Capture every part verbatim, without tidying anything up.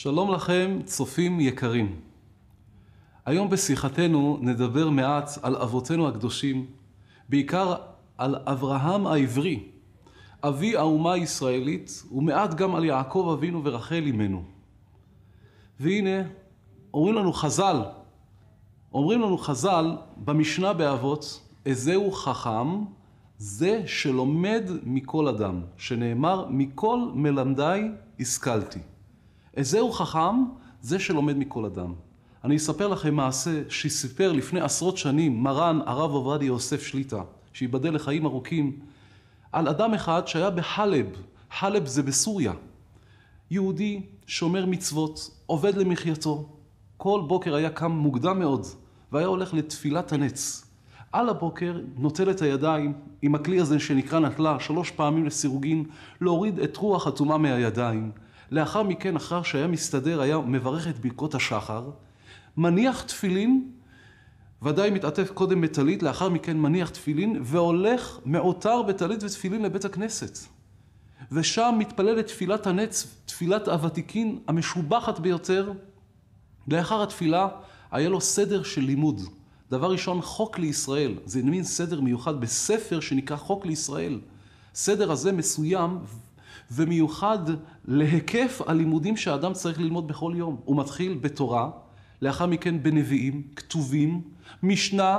שלום לכם, צופים יקרים. היום בשיחתנו נדבר מעט על אבותינו הקדושים, בעיקר על אברהם העברי, אבי האומה הישראלית, ומעט גם על יעקב אבינו ורחל אמנו. והנה, אומרים לנו חז"ל, אומרים לנו חז"ל במשנה באבות, איזהו חכם, זה שלומד מכל אדם, שנאמר מכל מלמדי השכלתי. איזהו חכם, זה שלומד מכל אדם. אני אספר לכם מעשה שסיפר לפני עשרות שנים מרן הרב עובדיה יוסף שליט"א, שיבדל לחיים ארוכים, על אדם אחד שהיה בחלב. חלב זה בסוריה. יהודי שומר מצוות, עובד למחייתו. כל בוקר היה קם מוקדם מאוד והיה הולך לתפילת הנץ. על הבוקר נוטל את הידיים עם הכלי הזה שנקרא נטלה שלוש פעמים לסירוגין, להוריד את רוח הטומאה מהידיים. לאחר מכן, אחר שהיה מסתדר, היה מברך את ברכות השחר, מניח תפילין, ודאי מתעטף קודם בטלית, לאחר מכן מניח תפילין, והולך מעוטר בטלית ותפילין לבית הכנסת. ושם מתפלל את תפילת הנץ, תפילת הוותיקין המשובחת ביותר. לאחר התפילה היה לו סדר של לימוד. דבר ראשון, חוק לישראל. זה מין סדר מיוחד בספר שנקרא חוק לישראל. סדר הזה מסוים ומיוחד להיקף הלימודים שהאדם צריך ללמוד בכל יום. הוא מתחיל בתורה, לאחר מכן בנביאים, כתובים, משנה,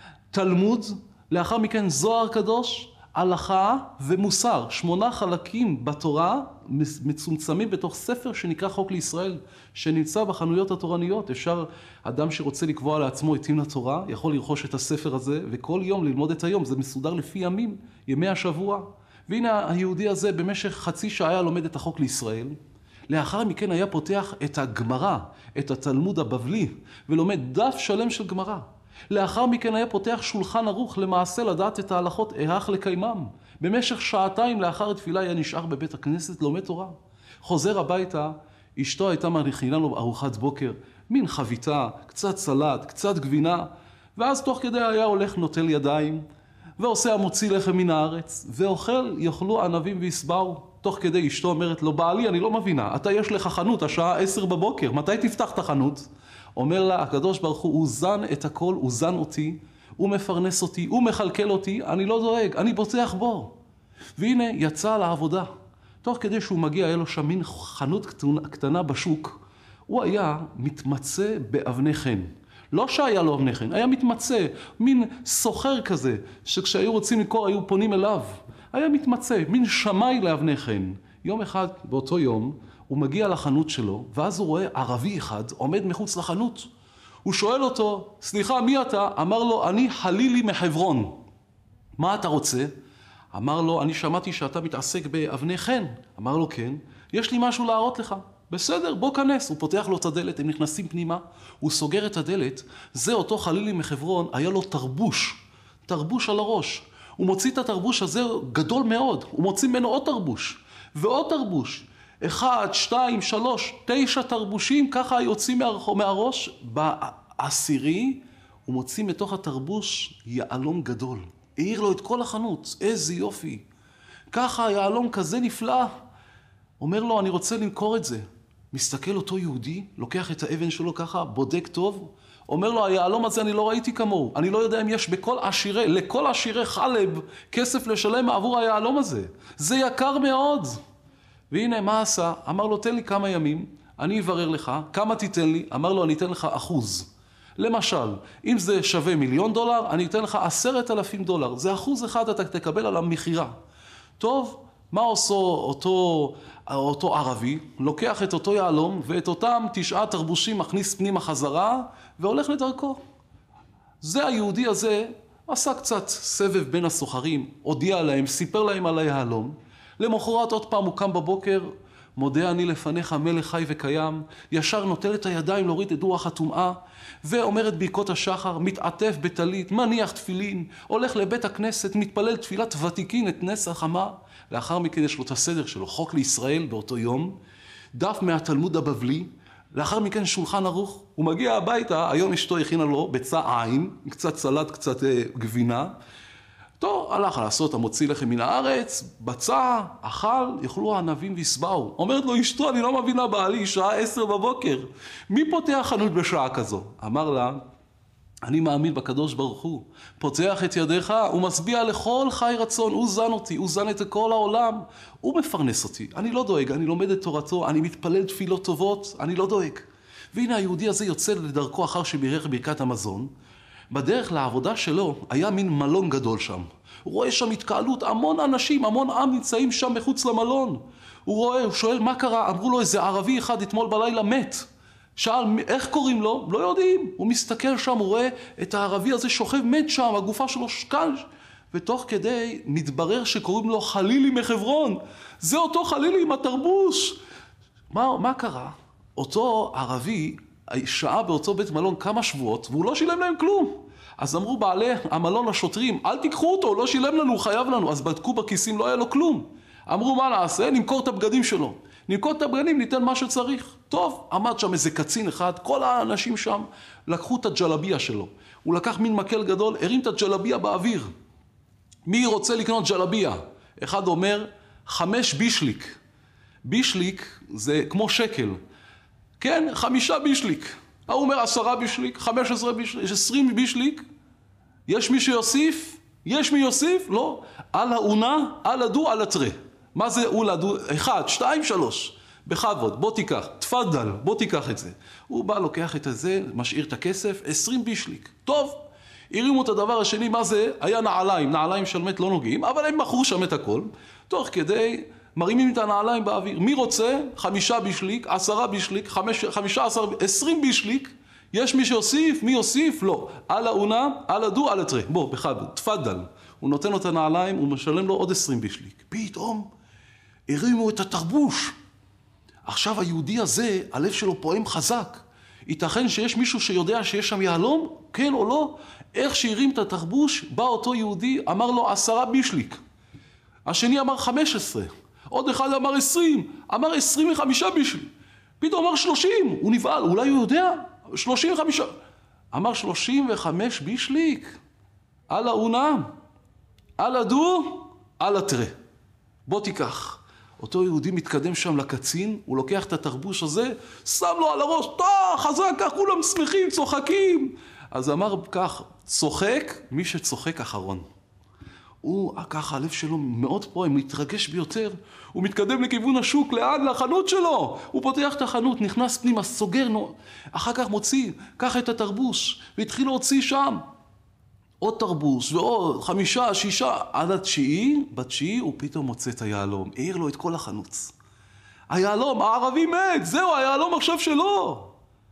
תלמוד, לאחר מכן זוהר קדוש, הלכה ומוסר. שמונה חלקים בתורה מצומצמים בתוך ספר שנקרא חוק לישראל, שנמצא בחנויות התורניות. אפשר, אדם שרוצה לקבוע לעצמו את דין התורה, יכול לרכוש את הספר הזה, וכל יום ללמוד את היום. זה מסודר לפי ימים, ימי השבוע. והנה היהודי הזה במשך חצי שעה היה לומד את החוק לישראל. לאחר מכן היה פותח את הגמרא, את התלמוד הבבלי, ולומד דף שלם של גמרא. לאחר מכן היה פותח שולחן ערוך, למעשה לדעת את ההלכות איך לקיימם. במשך שעתיים לאחר התפילה היה נשאר בבית הכנסת לומד תורה. חוזר הביתה, אשתו הייתה מכינה לו ארוחת בוקר, מין חביתה, קצת סלט, קצת גבינה, ואז תוך כדי היה הולך נוטל ידיים, ועושה המוציא לחם מן הארץ, ואוכל יאכלו ענבים ויסבעו. תוך כדי אשתו אומרת לו, בעלי, אני לא מבינה, אתה יש לך חנות, השעה עשר בבוקר, מתי תפתח את החנות? אומר לה, הקדוש ברוך הוא, הוא זן את הכל, הוא זן אותי, הוא מפרנס אותי, הוא מחלקל אותי, אני לא דואג, אני בוטח בו. והנה יצא לעבודה. תוך כדי שהוא מגיע, היה לו שם מין חנות קטנה בשוק, הוא היה מתמצא באבני חן. לא שהיה לו אבני חן, היה מתמצא, מין סוחר כזה, שכשהיו רוצים לקרוא היו פונים אליו. היה מתמצא, מין שמאי לאבני חן. יום אחד, באותו יום, הוא מגיע לחנות שלו, ואז הוא רואה ערבי אחד עומד מחוץ לחנות. הוא שואל אותו, סליחה, מי אתה? אמר לו, אני חלילי מחברון. מה אתה רוצה? אמר לו, אני שמעתי שאתה מתעסק באבני חן. אמר לו, כן, יש לי משהו להראות לך. בסדר, בוא כנס. הוא פותח לו את הדלת, הם נכנסים פנימה, הוא סוגר את הדלת. זה אותו חלילי מחברון, היה לו תרבוש, תרבוש על הראש. הוא מוציא את התרבוש הזה גדול מאוד, הוא מוציא ממנו עוד תרבוש, ועוד תרבוש. אחד, שתיים, שלוש, תשע תרבושים, ככה יוצאים מהראש. בעשירי הוא מוציא מתוך התרבוש יעלום גדול. העיר לו את כל החנות, איזה יופי. ככה יעלום כזה נפלא. אומר לו, אני רוצה למכור את זה. מסתכל אותו יהודי, לוקח את האבן שלו ככה, בודק טוב. אומר לו, היעלום הזה אני לא ראיתי כמוהו. אני לא יודע אם יש בכל עשירי, לכל עשירי חלב, כסף לשלם עבור היעלום הזה. זה יקר מאוד. והנה, מה עשה? אמר לו, תן לי כמה ימים, אני אברר לך, כמה תיתן לי? אמר לו, אני אתן לך אחוז. למשל, אם זה שווה מיליון דולר, אני אתן לך עשרת אלפים דולר. זה אחוז אחד, אתה תקבל על המחירה. טוב, מה עושה אותו, אותו ערבי? לוקח את אותו יעלום, ואת אותם תשעה תרבושים מכניס פנימה חזרה, והולך לדרכו. זה היהודי הזה, עשה קצת סבב בין הסוחרים, הודיע להם, סיפר להם על היעלום. למחרת עוד פעם הוא קם בבוקר, מודה אני לפניך מלך חי וקיים, ישר נוטל את הידיים להוריד את רוח הטומאה, ואומר את ברכות השחר, מתעטף בטלית, מניח תפילין, הולך לבית הכנסת, מתפלל תפילת ותיקין את נס החמה. לאחר מכן יש לו את הסדר שלו, חוק לישראל באותו יום, דף מהתלמוד הבבלי, לאחר מכן שולחן ערוך. הוא מגיע הביתה, היום אשתו הכינה לו ביצה עין, קצת סלט, קצת גבינה, טוב, הלך לעשות המוציא לחם מן הארץ, בצע, אכל, יאכלו הענבים ויסבעו. אומרת לו אשתו, אני לא מבינה בעלי, שעה עשר בבוקר. מי פותח חנות בשעה כזו? אמר לה, אני מאמין בקדוש ברוך הוא, פותח את ידיך, הוא משביע לכל חי רצון, הוא זן אותי, הוא זן את כל העולם, הוא מפרנס אותי, אני לא דואג, אני לומד את תורתו, אני מתפלל תפילות טובות, אני לא דואג. והנה היהודי הזה יוצא לדרכו אחר שבירך ברכת המזון, בדרך לעבודה שלו היה מין מלון גדול שם, הוא רואה שם התקהלות, המון אנשים, המון עם נמצאים שם מחוץ למלון, הוא רואה, הוא שואל מה קרה, אמרו לו איזה ערבי אחד אתמול בלילה מת, שאל איך קוראים לו? לא יודעים. הוא מסתכל שם, הוא רואה את הערבי הזה שוכב מת שם, הגופה שלו שקל. ותוך כדי מתברר שקוראים לו חלילי מחברון. זה אותו חלילי עם התרבוש. מה, מה קרה? אותו ערבי שעה באותו בית מלון כמה שבועות, והוא לא שילם להם כלום. אז אמרו בעלי המלון לשוטרים, אל תיקחו אותו, הוא לא שילם לנו, הוא חייב לנו. אז בדקו בכיסים, לא היה לו כלום. אמרו מה נעשה? נמכור את הבגדים שלו. נמכור את הבגדים, ניתן מה שצריך. טוב, עמד שם איזה קצין אחד, כל האנשים שם לקחו את הג'לביה שלו. הוא לקח מין מקל גדול, הרים את הג'לביה באוויר. מי רוצה לקנות ג'לביה? אחד אומר, חמש בישליק. בישליק זה כמו שקל. כן, חמישה בישליק. הוא אומר עשרה בישליק, חמש עשרה בישליק, עשרים בישליק. יש מי שיוסיף? יש מי יוסיף? לא. על האונה, על הדו, על התרה. מה זה אולה דו? אחד, שתיים, שלוש. בכבוד, בוא תיקח, תפדל, בוא תיקח את זה. הוא בא, לוקח את זה, משאיר את הכסף, עשרים בישליק. טוב, הרימו את הדבר השני, מה זה? היה נעליים, נעליים של מת לא נוגעים, אבל הם מכרו שם את הכל. תוך כדי, מרימים את הנעליים באוויר. מי רוצה? חמישה בישליק, עשרה בישליק, חמש, חמישה עשר, עשרים בישליק. יש מי שיוסיף? מי יוסיף? לא. על האונה, על הדו, על התרה. בוא, בכבוד, תפדל. הוא נותן לו את הנעליים, הוא משלם לו עוד עשרים בישליק. פתאום, הרימו את התרבוש. עכשיו היהודי הזה, הלב שלו פועם חזק. ייתכן שיש מישהו שיודע שיש שם יהלום? כן או לא? איך שהרים את התרבוש, בא אותו יהודי, אמר לו עשרה בישליק. השני אמר חמש עשרה. עוד אחד אמר עשרים. אמר עשרים וחמישה בישליק. פתאום אמר שלושים. הוא נבעל, אולי הוא יודע? שלושים וחמישה. אמר שלושים וחמש בישליק. על האונה, על הדו, על התרה. בוא תיקח. אותו יהודי מתקדם שם לקצין, הוא לוקח את התרבוש הזה, שם לו על הראש, טה, חזק, כך כולם שמחים, צוחקים. אז אמר כך, צוחק מי שצוחק אחרון. הוא, ככה, הלב שלו מאוד פועם, מתרגש ביותר, הוא מתקדם לכיוון השוק, לאן? לחנות שלו. הוא פותח את החנות, נכנס פנימה, סוגר, אחר כך מוציא, קח את התרבוש, והתחיל להוציא שם. עוד תרבוש ועוד חמישה, שישה, עד התשיעי, בתשיעי הוא פתאום מוצא את היהלום, העיר לו את כל החנוץ. היהלום, הערבי מת, זהו, היהלום עכשיו שלו.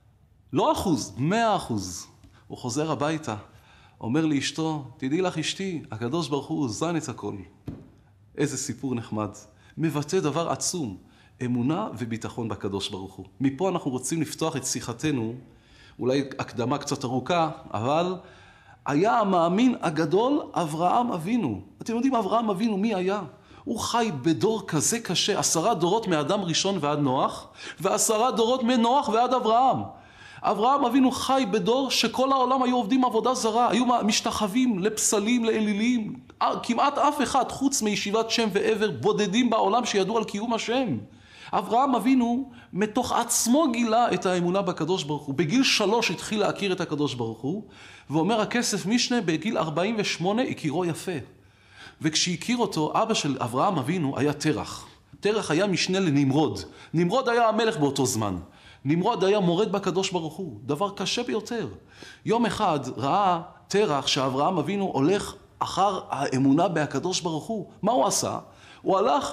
לא אחוז, מאה אחוז. הוא חוזר הביתה, אומר לאשתו, תדעי לך אשתי, הקדוש ברוך הוא זן את הכל. איזה סיפור נחמד. מבטא דבר עצום, אמונה וביטחון בקדוש ברוך הוא. מפה אנחנו רוצים לפתוח את שיחתנו, אולי הקדמה קצת ארוכה, אבל היה המאמין הגדול אברהם אבינו. אתם יודעים אברהם אבינו מי היה? הוא חי בדור כזה קשה, עשרה דורות מאדם ראשון ועד נוח, ועשרה דורות מנוח ועד אברהם. אברהם אבינו חי בדור שכל העולם היו עובדים עבודה זרה, היו משתחווים לפסלים, לאלילים. כמעט אף אחד חוץ מישיבת שם ועבר בודדים בעולם שידעו על קיום השם. אברהם אבינו מתוך עצמו גילה את האמונה בקדוש ברוך הוא. בגיל שלוש התחיל להכיר את הקדוש ברוך הוא, ואומר הכסף משנה בגיל ארבעים ושמונה הכירו יפה. וכשהכיר אותו, אבא של אברהם אבינו היה תרח. תרח היה משנה לנמרוד. נמרוד היה המלך באותו זמן. נמרוד היה מורד בקדוש ברוך הוא. דבר קשה ביותר. יום אחד ראה תרח שאברהם אבינו הולך אחר האמונה בהקדוש ברוך הוא. מה הוא עשה? הוא הלך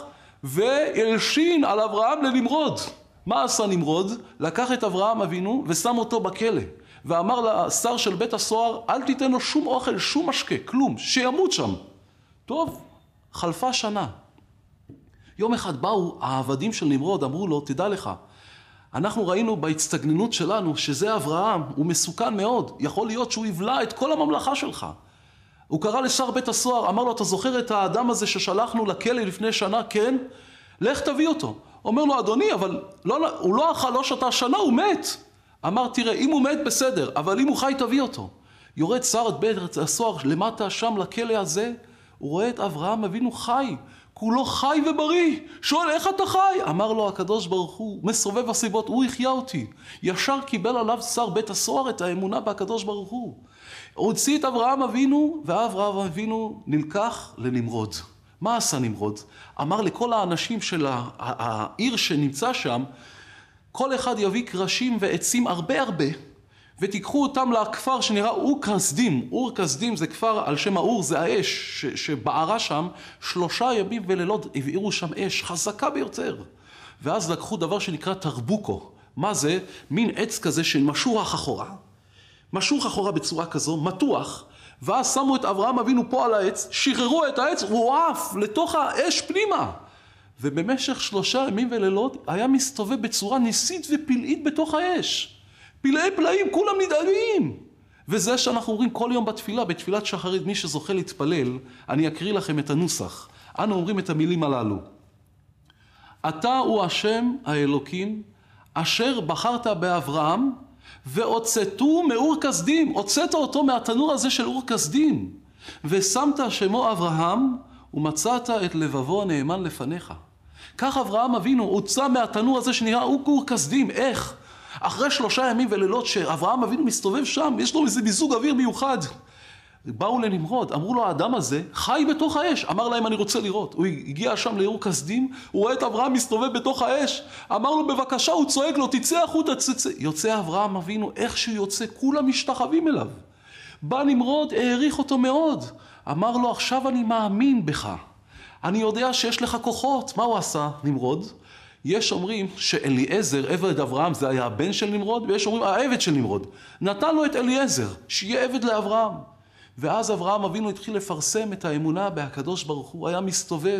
והלשין על אברהם לנמרוד. מה עשה נמרוד? לקח את אברהם אבינו ושם אותו בכלא. ואמר לשר של בית הסוהר, אל תיתן לו שום אוכל, שום משקה, כלום, שימות שם. טוב, חלפה שנה. יום אחד באו העבדים של נמרוד, אמרו לו, תדע לך, אנחנו ראינו בהצטגננות שלנו שזה אברהם, הוא מסוכן מאוד, יכול להיות שהוא יבלע את כל הממלכה שלך. הוא קרא לשר בית הסוהר, אמר לו, אתה זוכר את האדם הזה ששלחנו לכלא לפני שנה? כן? לך תביא אותו. אומר לו, אדוני, אבל לא, הוא לא אכל, לא שתה שנה, הוא מת. אמר, תראה, אם הוא מת בסדר, אבל אם הוא חי תביא אותו. יורד שר את בית הסוהר למטה שם לכלא הזה, הוא רואה את אברהם אבינו חי, כולו חי ובריא. שואל, איך אתה חי? אמר לו הקדוש ברוך הוא, מסובב הסיבות, הוא יחיה אותי. ישר קיבל עליו שר בית הסוהר את האמונה בהקדוש ברוך הוא. הוא הוציא את אברהם אבינו, ואברהם אבינו נלקח לנמרוד. מה עשה נמרוד? אמר לכל האנשים של העיר שנמצא שם, כל אחד יביא קרשים ועצים הרבה הרבה, ותיקחו אותם לכפר שנראה אור כסדים. אור כסדים זה כפר על שם האור, זה האש שבערה שם. שלושה ימים ולילות הבעירו שם אש חזקה ביותר. ואז לקחו דבר שנקרא תרבוקו. מה זה? מין עץ כזה שמשוח אחורה. משוך אחורה בצורה כזו, מתוח. ואז שמו את אברהם אבינו פה על העץ, שחררו את העץ, הוא עף לתוך האש פנימה. ובמשך שלושה ימים ולילות היה מסתובב בצורה ניסית ופלאית בתוך האש. פלאי פלאים, כולם נדהמים. וזה שאנחנו אומרים כל יום בתפילה, בתפילת שחרית, מי שזוכה להתפלל, אני אקריא לכם את הנוסח. אנו אומרים את המילים הללו. אתה הוא השם האלוקים, אשר בחרת באברהם, והוצאתו מאור כסדים. הוצאת אותו מהתנור הזה של אור כסדים. ושמת שמו אברהם, ומצאת את לבבו הנאמן לפניך. כך אברהם אבינו הוצא מהתנור הזה שנראה אור כסדים. איך? אחרי שלושה ימים ולילות שאברהם אבינו מסתובב שם, יש לו איזה מיזוג אוויר מיוחד. באו לנמרוד, אמרו לו, האדם הזה חי בתוך האש. אמר להם, אני רוצה לראות. הוא הגיע שם לאור כסדים, הוא רואה את אברהם מסתובב בתוך האש. אמר לו, בבקשה, הוא צועק לו, תצא החוצה, תצא. יוצא אברהם אבינו, איך שהוא יוצא, כולם משתחווים אליו. בא נמרוד, העריך אותו מאוד. אמר לו, עכשיו אני מאמין בך. אני יודע שיש לך כוחות. מה הוא עשה, נמרוד? יש אומרים שאליעזר, עבד אברהם, זה היה הבן של נמרוד, ויש אומרים העבד של נמרוד. נתן לו את אליעזר, שיהיה עבד לאברהם. ואז אברהם אבינו התחיל לפרסם את האמונה בהקדוש ברוך הוא. היה מסתובב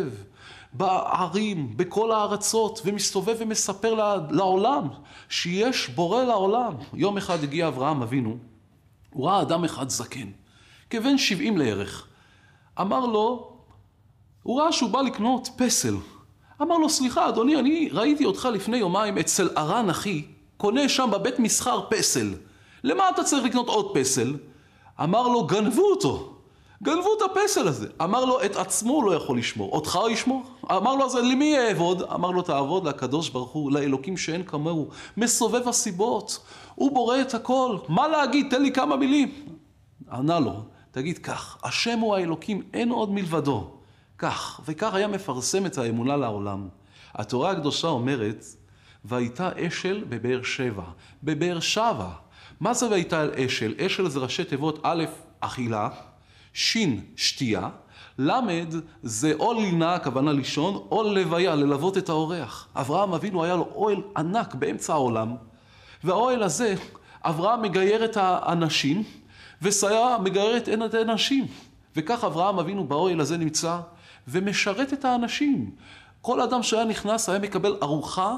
בערים, בכל הארצות, ומסתובב ומספר לעולם שיש בורא לעולם. יום אחד הגיע אברהם אבינו, הוא ראה אדם אחד זקן, כבן שבעים לערך. אמר לו, הוא ראה שהוא בא לקנות פסל. אמר לו, סליחה אדוני, אני ראיתי אותך לפני יומיים אצל ארן אחי, קונה שם בבית מסחר פסל. למה אתה צריך לקנות עוד פסל? אמר לו, גנבו אותו. גנבו את הפסל הזה. אמר לו, את עצמו הוא לא יכול לשמור. אותך הוא ישמור? אמר לו, אז למי יעבוד? אמר לו, תעבוד לקדוש ברוך הוא, לאלוקים שאין כמוהו. מסובב הסיבות. הוא בורא את הכל. מה להגיד? תן לי כמה מילים. ענה לו, תגיד כך, השם הוא האלוקים, אין עוד מלבדו. כך, וכך היה מפרסם את האמונה לעולם. התורה הקדושה אומרת, והייתה אשל בבאר שבע. בבאר שבע. מה זה והייתה אשל? אשל זה ראשי תיבות א', אכילה, ש', שתייה, למד זה או לינה, הכוונה לישון, או לוויה, ללוות את האורח. אברהם אבינו היה לו אוהל ענק באמצע העולם, והאוהל הזה, אברהם מגייר את האנשים, ושרה מגייר את האנשים. וכך אברהם אבינו באוהל הזה נמצא, ומשרת את האנשים. כל אדם שהיה נכנס היה מקבל ארוחה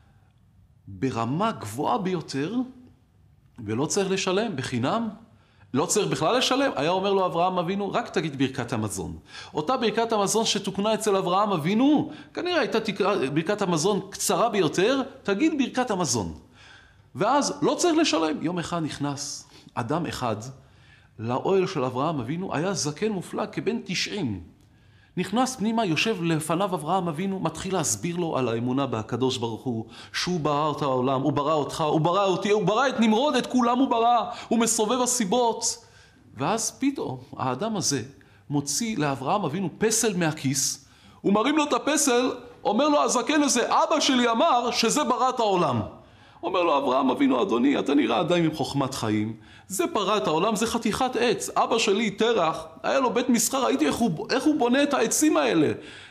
ברמה גבוהה ביותר, ולא צריך לשלם, בחינם. לא צריך בכלל לשלם. היה אומר לו אברהם אבינו, רק תגיד ברכת המזון. אותה ברכת המזון שתוקנה אצל אברהם אבינו, כנראה הייתה ברכת המזון קצרה ביותר, תגיד ברכת המזון. ואז לא צריך לשלם. יום אחד נכנס אדם אחד לאוהל של אברהם אבינו, היה זקן מופלג כבן תשעים. נכנס פנימה, יושב לפניו אברהם אבינו, מתחיל להסביר לו על האמונה בהקדוש ברוך הוא, שהוא ברא את העולם, הוא ברא אותך, הוא ברא אותי, הוא ברא את נמרוד, את כולם הוא ברא, הוא מסובב הסיבות. ואז פתאום האדם הזה מוציא לאברהם אבינו פסל מהכיס, הוא מרים לו את הפסל, אומר לו הזקן הזה, אבא שלי אמר שזה ברא את העולם. אומר לו אברהם אבינו, אדוני, אתה נראה עדיין עם חוכמת חיים, זה ברא את העולם, זה חתיכת עץ. אבא שלי תרח, היה לו בית מסחר, ראיתי איך הוא, איך הוא בונה את העצים האלה.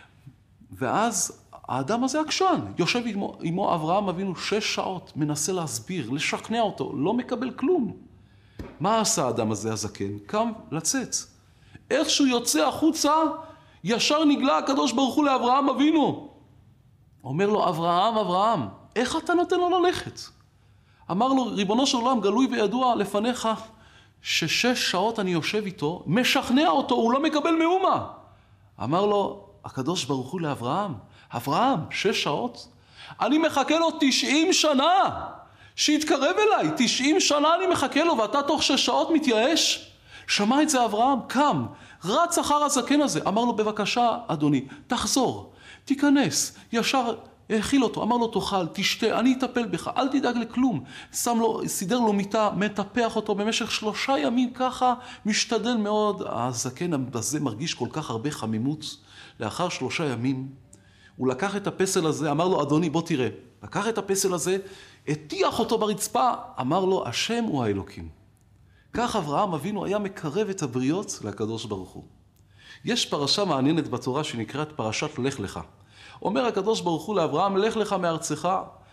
ואז האדם הזה עקשן, יושב עמו, עמו אברהם אבינו שש שעות, מנסה להסביר, לשכנע אותו, לא מקבל כלום. מה עשה האדם הזה הזקן? קם לצאת. איך שהוא יוצא החוצה, ישר נגלה הקדוש ברוך הוא לאברהם אבינו. אומר לו, אברהם, אברהם, איך אתה נותן לו ללכת? אמר לו, ריבונו של עולם, גלוי וידוע לפניך, ששש שעות אני יושב איתו, משכנע אותו, הוא לא מקבל מאומה. אמר לו, הקדוש ברוך הוא לאברהם, אברהם, שש שעות? אני מחכה לו תשעים שנה, שיתקרב אליי, תשעים שנה אני מחכה לו, ואתה תוך שש שעות מתייאש? שמע את זה אברהם, קם, רץ אחר הזקן הזה, אמר לו, בבקשה, אדוני, תחזור, תיכנס, ישר האכיל אותו, אמר לו, תאכל, תשתה, אני אטפל בך, אל תדאג לכלום. שם לו, סידר לו מיטה, מטפח אותו במשך שלושה ימים ככה, משתדל מאוד. הזקן הזה מרגיש כל כך הרבה חמימות. לאחר שלושה ימים, הוא לקח את הפסל הזה, אמר לו, אדוני, בוא תראה. לקח את הפסל הזה, הטיח אותו ברצפה, אמר לו, השם הוא האלוקים. כך אברהם אבינו היה מקרב את הבריות לקדוש ברוך הוא. יש פרשה מעניינת בתורה שנקראת פרשת לך לך. אומר הקדוש ברוך הוא לאברהם, לך לך מארצך,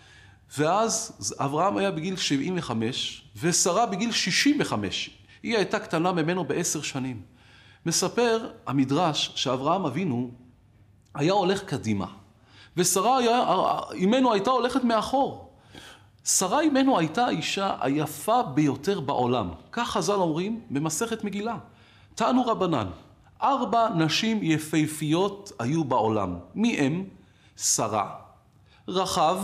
ואז אברהם היה בגיל שבעים וחמש, ושרה בגיל שישים וחמש. היא הייתה קטנה ממנו בעשר שנים. מספר המדרש שאברהם אבינו היה הולך קדימה, ושרה אימנו הייתה הולכת מאחור. שרה אימנו הייתה האישה היפה ביותר בעולם. כך חז"ל אומרים במסכת מגילה. תענו רבנן, ארבע נשים יפהפיות היו בעולם. מי הם? שרה, רחב,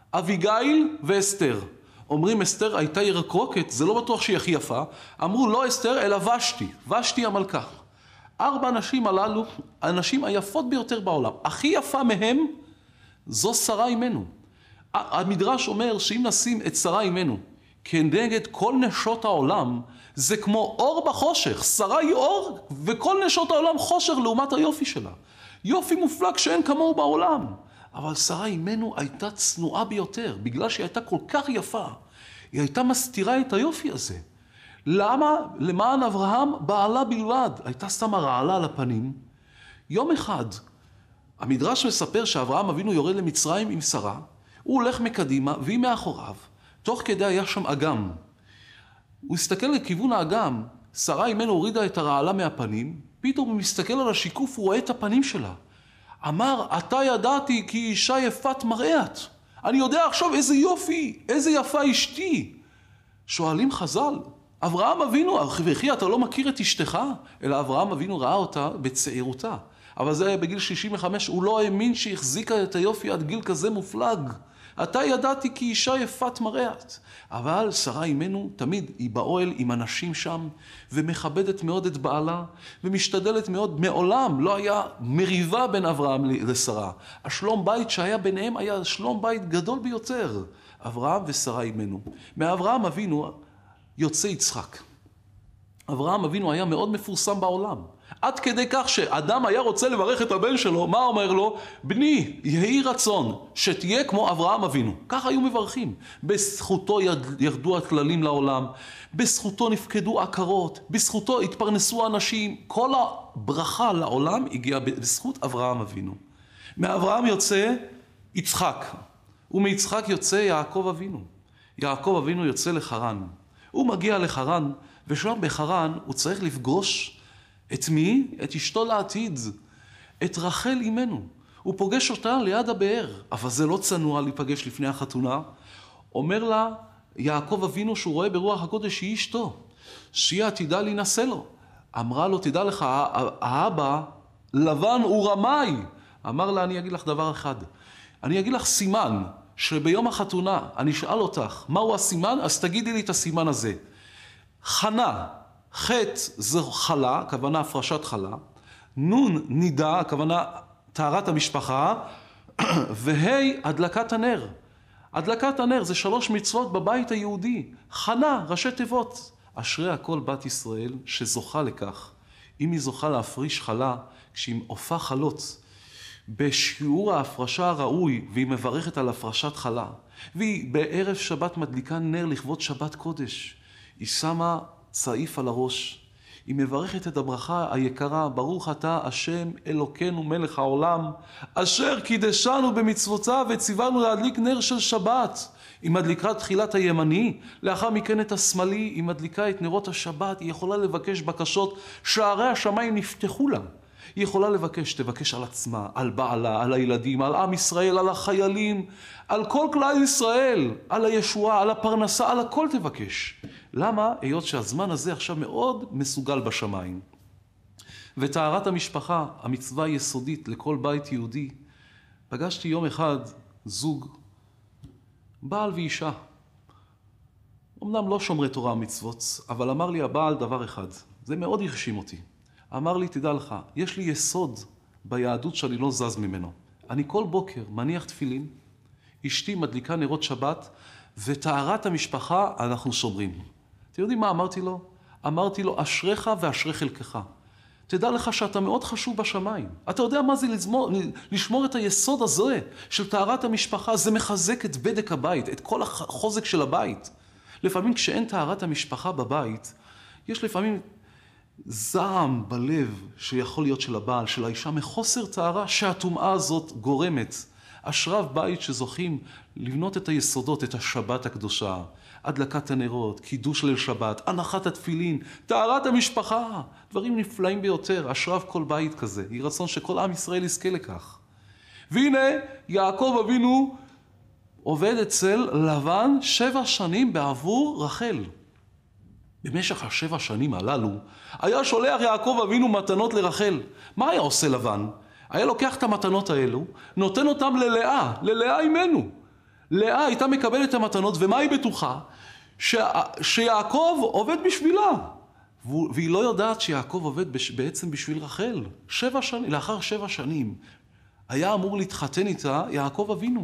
אביגיל ואסתר. אומרים אסתר הייתה ירקרוקת, זה לא בטוח שהיא הכי יפה. אמרו לא אסתר אלא ושתי, ושתי המלכה. ארבע נשים הללו, הנשים היפות ביותר בעולם. הכי יפה מהם זו שרה אימנו. המדרש אומר שאם נשים את שרה אימנו כנגד כל נשות העולם, זה כמו אור בחושך. שרה היא אור וכל נשות העולם חושך לעומת היופי שלה. יופי מופלג שאין כמוהו בעולם. אבל שרה אימנו הייתה צנועה ביותר, בגלל שהיא הייתה כל כך יפה. היא הייתה מסתירה את היופי הזה. למה? למען אברהם בעלה בלבד. הייתה שמה רעלה על הפנים. יום אחד, המדרש מספר שאברהם אבינו יורד למצרים עם שרה, הוא הולך מקדימה והיא מאחוריו. תוך כדי היה שם אגם. הוא הסתכל לכיוון האגם, שרה אימנו הורידה את הרעלה מהפנים, פתאום הוא מסתכל על השיקוף, הוא רואה את הפנים שלה. אמר, אתה ידעתי כי אישה יפת מראה את. אני יודע עכשיו איזה יופי, איזה יפה אשתי. שואלים חז"ל, אברהם אבינו, וכי אתה לא מכיר את אשתך? אלא אברהם אבינו ראה אותה בצעירותה. אבל זה היה בגיל שישים וחמש, הוא לא האמין שהחזיקה את היופי עד גיל כזה מופלג. אתה ידעתי כי אישה יפת מראה את. אבל שרה אימנו תמיד היא באוהל עם אנשים שם, ומכבדת מאוד את בעלה, ומשתדלת מאוד. מעולם לא היה מריבה בין אברהם לשרה. השלום בית שהיה ביניהם היה שלום בית גדול ביותר. אברהם ושרה אימנו. מאברהם אבינו יוצא יצחק. אברהם אבינו היה מאוד מפורסם בעולם. עד כדי כך שאדם היה רוצה לברך את הבן שלו, מה אומר לו? בני, יהי רצון שתהיה כמו אברהם אבינו. ככה היו מברכים. בזכותו ירדו הכללים לעולם, בזכותו נפקדו עקרות, בזכותו התפרנסו אנשים. כל הברכה לעולם הגיעה בזכות אברהם אבינו. מאברהם יוצא יצחק, ומיצחק יוצא יעקב אבינו. יעקב אבינו יוצא לחרן. הוא מגיע לחרן, ושם בחרן הוא צריך לפגוש את מי? את אשתו לעתיד, את רחל אימנו. הוא פוגש אותה ליד הבאר, אבל זה לא צנוע להיפגש לפני החתונה. אומר לה יעקב אבינו שהוא רואה ברוח הקודש שהיא אשתו, שהיא עתידה להינשא לו. אמרה לו, תדע לך, האבא לבן הוא רמאי. אמר לה, אני אגיד לך דבר אחד, אני אגיד לך סימן, שביום החתונה אני אשאל אותך, מהו הסימן? אז תגידי לי את הסימן הזה. חנה, חטא זו חלה, הכוונה הפרשת חלה, נון נידה, הכוונה טהרת המשפחה, והי הדלקת הנר. הדלקת הנר זה שלוש מצוות בבית היהודי. חנה, ראשי תיבות. אשרי הכל בת ישראל שזוכה לכך. אם היא זוכה להפריש חלה, כשהיא עופה חלות, בשיעור ההפרשה הראוי, והיא מברכת על הפרשת חלה, והיא בערב שבת מדליקה נר לכבוד שבת קודש, היא שמה צעיף על הראש, היא מברכת את הברכה היקרה, ברוך אתה השם אלוקינו מלך העולם, אשר קידשנו במצוותיו וציוונו להדליק נר של שבת. היא מדליקה תחילת הימני, לאחר מכן את השמאלי, היא מדליקה את נרות השבת, היא יכולה לבקש בקשות, שערי השמיים נפתחו לה. היא יכולה לבקש, תבקש על עצמה, על בעלה, על הילדים, על עם ישראל, על החיילים, על כל כלל ישראל, על הישועה, על הפרנסה, על הכל תבקש. למה? היות שהזמן הזה עכשיו מאוד מסוגל בשמיים. וטהרת המשפחה, המצווה היסודית לכל בית יהודי. פגשתי יום אחד זוג, בעל ואישה. אמנם לא שומרי תורה ומצוות, אבל אמר לי הבעל דבר אחד. זה מאוד הרשים אותי. אמר לי, תדע לך, יש לי יסוד ביהדות שאני לא זז ממנו. אני כל בוקר מניח תפילין, אשתי מדליקה נרות שבת, וטהרת המשפחה אנחנו שומרים. אתם יודעים מה אמרתי לו? אמרתי לו, אשריך ואשרי חלקך. תדע לך שאתה מאוד חשוב בשמיים. אתה יודע מה זה לשמור, לשמור את היסוד הזה של טהרת המשפחה? זה מחזק את בדק הבית, את כל החוזק של הבית. לפעמים כשאין טהרת המשפחה בבית, יש לפעמים זעם בלב שיכול להיות של הבעל, של האישה, מחוסר טהרה שהטומאה הזאת גורמת. אשריו בית שזוכים לבנות את היסודות, את השבת הקדושה, הדלקת הנרות, קידוש ליל שבת, הנחת התפילין, טהרת המשפחה, דברים נפלאים ביותר. אשריו כל בית כזה, יהי רצון שכל עם ישראל יזכה לכך. והנה יעקב אבינו עובד אצל לבן שבע שנים בעבור רחל. במשך השבע שנים הללו היה שולח יעקב אבינו מתנות לרחל. מה היה עושה לבן? היה לוקח את המתנות האלו, נותן אותם ללאה, ללאה אימנו. לאה הייתה מקבלת את המתנות, ומה היא בטוחה? ש... שיעקב עובד בשבילה. והיא לא יודעת שיעקב עובד בעצם בשביל רחל. שבע שנים, לאחר שבע שנים היה אמור להתחתן איתה יעקב אבינו.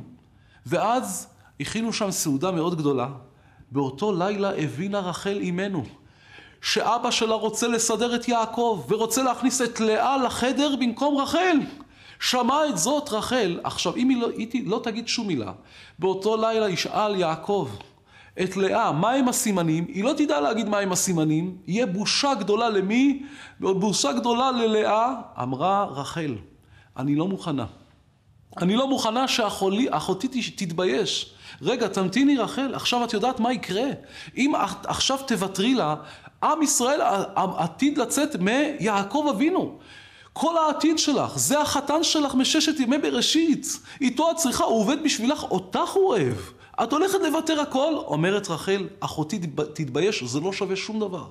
ואז הכינו שם סעודה מאוד גדולה. באותו לילה הבינה רחל אימנו שאבא שלה רוצה לסדר את יעקב ורוצה להכניס את לאה לחדר במקום רחל. שמע את זאת רחל. עכשיו אם היא לא, היא לא תגיד שום מילה, באותו לילה ישאל יעקב את לאה מה הם הסימנים, היא לא תדע להגיד מה הם הסימנים, יהיה בושה גדולה למי? בושה גדולה ללאה. אמרה רחל, אני לא מוכנה. אני לא מוכנה שאחותי תתבייש. רגע, תמתיני רחל, עכשיו את יודעת מה יקרה. אם עכשיו תוותרי לה, עם ישראל עתיד לצאת מיעקב אבינו. כל העתיד שלך, זה החתן שלך מששת ימי בראשית. איתו את צריכה, הוא עובד בשבילך, אותך הוא אוהב. את הולכת לוותר הכל? אומרת רחל, אחותי תתבייש, זה לא שווה שום דבר.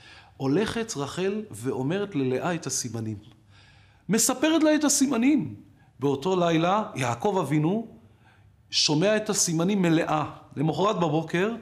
הולכת רחל ואומרת ללאה את הסימנים. מספרת לה את הסימנים. באותו לילה יעקב אבינו שומע את הסימנים מלאה. למחרת בבוקר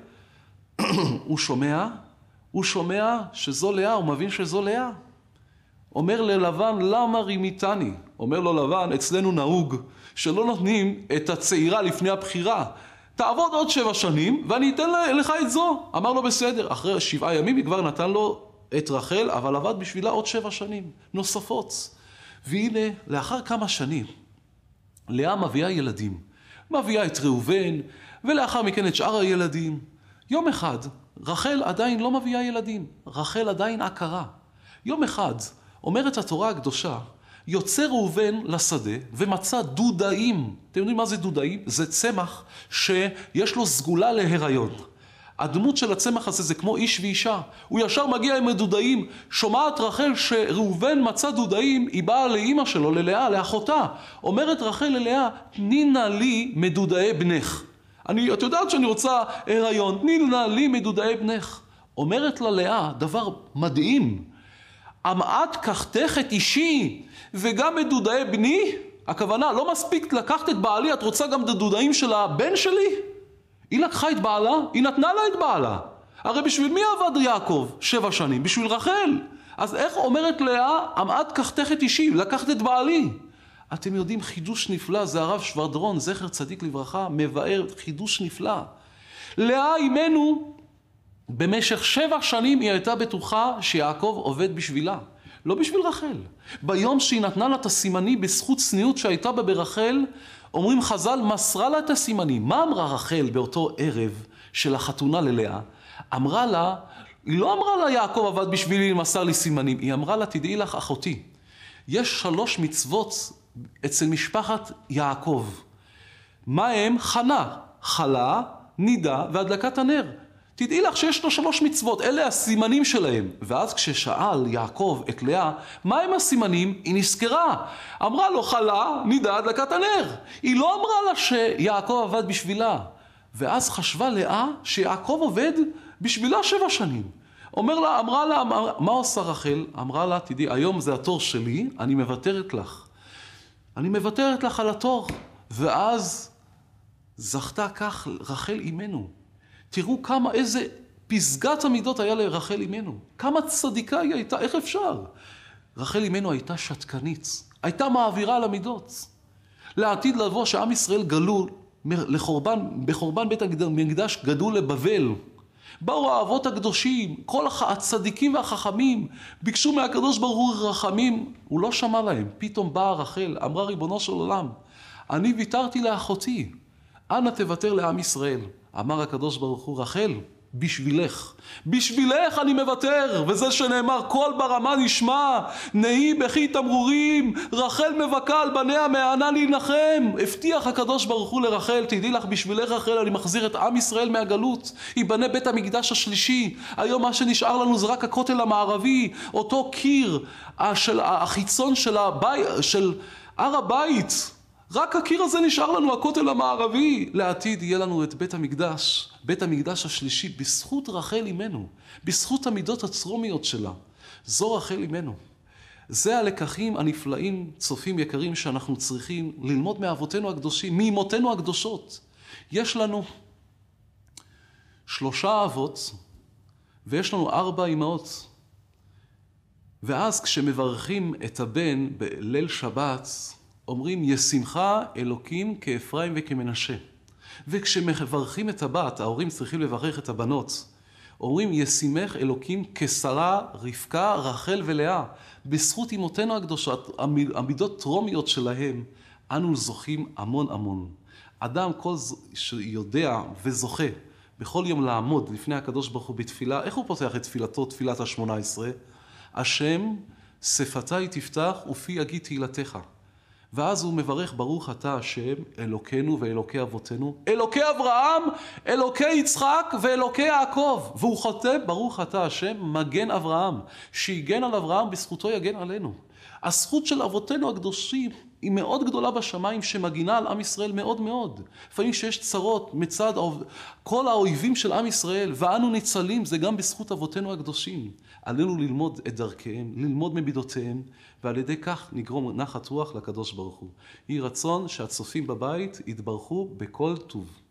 הוא שומע, הוא שומע שזו לאה, הוא מבין שזו לאה. אומר ללבן, למה רימיתני? אומר לו לבן, אצלנו נהוג שלא נותנים את הצעירה לפני הבחירה. תעבוד עוד שבע שנים ואני אתן לך את זו. אמר לו בסדר. אחרי שבעה ימים היא כבר נתן לו את רחל, אבל עבד בשבילה עוד שבע שנים נוספות. והנה, לאחר כמה שנים, לאה מביאה ילדים. מביאה את ראובן, ולאחר מכן את שאר הילדים. יום אחד, רחל עדיין לא מביאה ילדים. רחל עדיין עקרה. יום אחד, אומרת התורה הקדושה, יוצא ראובן לשדה ומצא דודאים. אתם יודעים מה זה דודאים? זה צמח שיש לו סגולה להיריון. הדמות של הצמח הזה זה כמו איש ואישה. הוא ישר מגיע עם הדודאים. שומעת רחל שראובן מצא דודאים, היא באה לאמא שלו, ללאה, לאחותה. אומרת רחל ללאה, תני נא לי מדודאי בנך. אני, את יודעת שאני רוצה הריון, תני נא לי מדודאי בנך. אומרת לה לאה, דבר מדהים. אמעת קחתך את אישי וגם מדודאי בני? הכוונה, לא מספיק לקחת את בעלי, את רוצה גם את הדודאים של הבן שלי? היא לקחה את בעלה, היא נתנה לה את בעלה. הרי בשביל מי עבד יעקב שבע שנים? בשביל רחל. אז איך אומרת לאה, אמעת קחתך את אישי, לקחת את בעלי? אתם יודעים, חידוש נפלא, זה הרב שוורדרון, זכר צדיק לברכה, מבאר חידוש נפלא. לאה אימנו, במשך שבע שנים היא הייתה בטוחה שיעקב עובד בשבילה, לא בשביל רחל. ביום שהיא נתנה לה את הסימנים בזכות צניעות שהייתה בה ברחל, אומרים חז"ל, מסרה לה את הסימנים. מה אמרה רחל באותו ערב של החתונה ללאה? אמרה לה, היא לא אמרה לה יעקב עבד בשבילי, מסר לי סימנים. היא אמרה לה, תדעי לך אחותי, יש שלוש מצוות אצל משפחת יעקב. מה הם? חנה, חלה, נידה והדלקת הנר. תדעי לך שיש לו שלוש מצוות, אלה הסימנים שלהם. ואז כששאל יעקב את לאה, מה הם הסימנים? היא נזכרה. אמרה לו חלה, נידה, הדלקת הנר. היא לא אמרה לה שיעקב עבד בשבילה. ואז חשבה לאה שיעקב עובד בשבילה שבע שנים. אומר לה, אמרה לה, מה עושה רחל? אמרה לה, תדעי, היום זה התור שלי, אני מוותרת לך. אני מוותרת לך על התור. ואז זכתה כך רחל אימנו. תראו כמה, איזה פסגת המידות היה לרחל אמנו. כמה צדיקה היא הייתה, איך אפשר? רחל אמנו הייתה שתקנית, הייתה מעבירה למידות. לעתיד לבוא שעם ישראל גלו לחורבן, בחורבן בית המקדש גדול לבבל. באו האבות הקדושים, כל הצדיקים והחכמים, ביקשו מהקדוש ברוך הוא רחמים, הוא לא שמע להם. פתאום באה רחל, אמרה ריבונו של עולם, אני ויתרתי לאחותי, אנא תוותר לעם ישראל. אמר הקדוש ברוך הוא, רחל, בשבילך, בשבילך אני מוותר, וזה שנאמר, כל ברמה נשמע, נהי בכי תמרורים, רחל מבכה על בניה מענה להנחם. הבטיח הקדוש ברוך הוא לרחל, תדעי לך, בשבילך רחל אני מחזיר את עם ישראל מהגלות, ייבנה בית המקדש השלישי. היום מה שנשאר לנו זה רק הכותל המערבי, אותו קיר של החיצון של הבית, של הר הבית. רק הקיר הזה נשאר לנו, הכותל המערבי. לעתיד יהיה לנו את בית המקדש, בית המקדש השלישי, בזכות רחל אמנו, בזכות המידות הצרומיות שלה. זו רחל אמנו. זה הלקחים הנפלאים, צופים יקרים, שאנחנו צריכים ללמוד מאבותינו הקדושים, מאמותינו הקדושות. יש לנו שלושה אבות, ויש לנו ארבע אמהות. ואז כשמברכים את הבן בליל שבת, אומרים, ישמך אלוקים כאפרים וכמנשה. וכשמברכים את הבת, ההורים צריכים לברך את הבנות, אומרים, ישימך אלוקים כשרה, רבקה, רחל ולאה. בזכות אמותינו הקדושות, המידות טרומיות שלהם, אנו זוכים המון המון. אדם כל שיודע וזוכה בכל יום לעמוד לפני הקדוש ברוך הוא בתפילה, איך הוא פותח את תפילתו, תפילת השמונה עשרה? השם, שפתי תפתח ופי יגיד תהילתך. ואז הוא מברך, ברוך אתה השם, אלוקינו ואלוקי אבותינו, אלוקי אברהם, אלוקי יצחק ואלוקי יעקב. והוא חותם, ברוך אתה השם, מגן אברהם, שיגן על אברהם, בזכותו יגן עלינו. הזכות של אבותינו הקדושים היא מאוד גדולה בשמיים, שמגינה על עם ישראל מאוד מאוד. לפעמים שיש צרות מצד כל האויבים של עם ישראל, ואנו ניצלים, זה גם בזכות אבותינו הקדושים. עלינו ללמוד את דרכיהם, ללמוד ממידותיהם, ועל ידי כך נגרום נחת רוח לקדוש ברוך הוא. יהי רצון שהצופים בבית יתברכו בכל טוב.